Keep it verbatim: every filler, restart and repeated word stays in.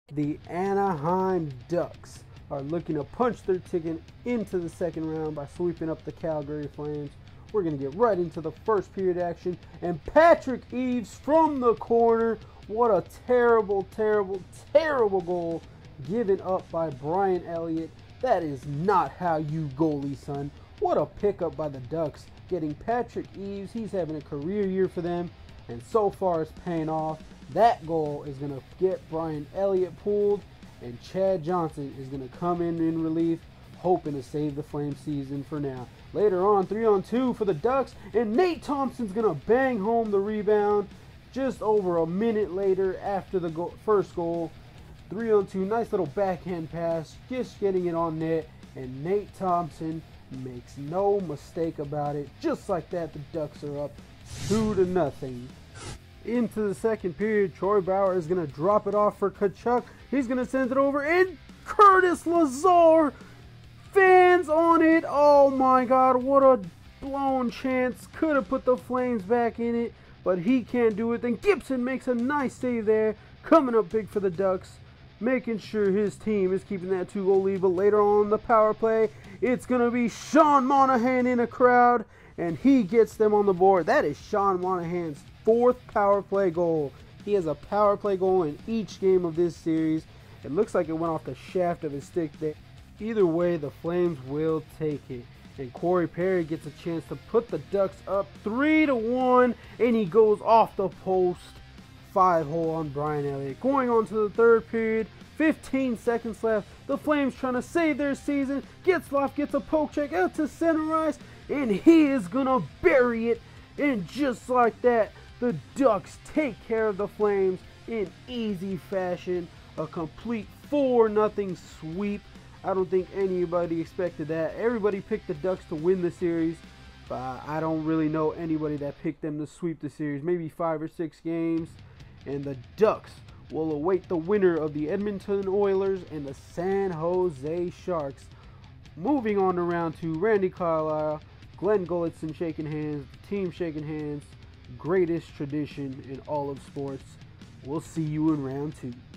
The Anaheim Ducks are looking to punch their ticket into the second round by sweeping up the Calgary Flames. We're going to get right into the first period action. And Patrick Eaves from the corner. What a terrible, terrible, terrible goal given up by Brian Elliott. That is not how you goalie, son. What a pickup by the Ducks. Getting Patrick Eaves. He's having a career year for them. And so far it's paying off. That goal is going to get Brian Elliott pulled. And Chad Johnson is going to come in in relief, hoping to save the Flame season for now. Later on, three on two for the Ducks, and Nate Thompson's going to bang home the rebound just over a minute later after the go first goal. three on two, nice little backhand pass, just getting it on net, and Nate Thompson makes no mistake about it. Just like that, the Ducks are up two to nothing. Into the second period, Troy Bauer is going to drop it off for Tkachuk. He's going to send it over, and Curtis Lazar fans on it. Oh my God, what a blown chance. Could have put the Flames back in it, but he can't do it. Then Gibson makes a nice save there, coming up big for the Ducks, making sure his team is keeping that two-goal lead. But later on the power play, it's going to be Sean Monahan in a crowd, and he gets them on the board. That is Sean Monahan's fourth power play goal. He has a power play goal in each game of this series. It looks like it went off the shaft of his stick there. Either way, the Flames will take it. And Corey Perry gets a chance to put the Ducks up three to one, and he goes off the post. Five hole on Brian Elliott. Going on to the third period, fifteen seconds left. The Flames trying to save their season. Getzlaf gets a poke check out to center ice, and he is gonna bury it. And just like that, the Ducks take care of the Flames in easy fashion. A complete four nothing sweep. I don't think anybody expected that. Everybody picked the Ducks to win the series, but I don't really know anybody that picked them to sweep the series. Maybe five or six games. And the Ducks will await the winner of the Edmonton Oilers and the San Jose Sharks. Moving on to round two, Randy Carlyle, Glenn Gulletson shaking hands, the team shaking hands. Greatest tradition in all of sports. We'll see you in round two.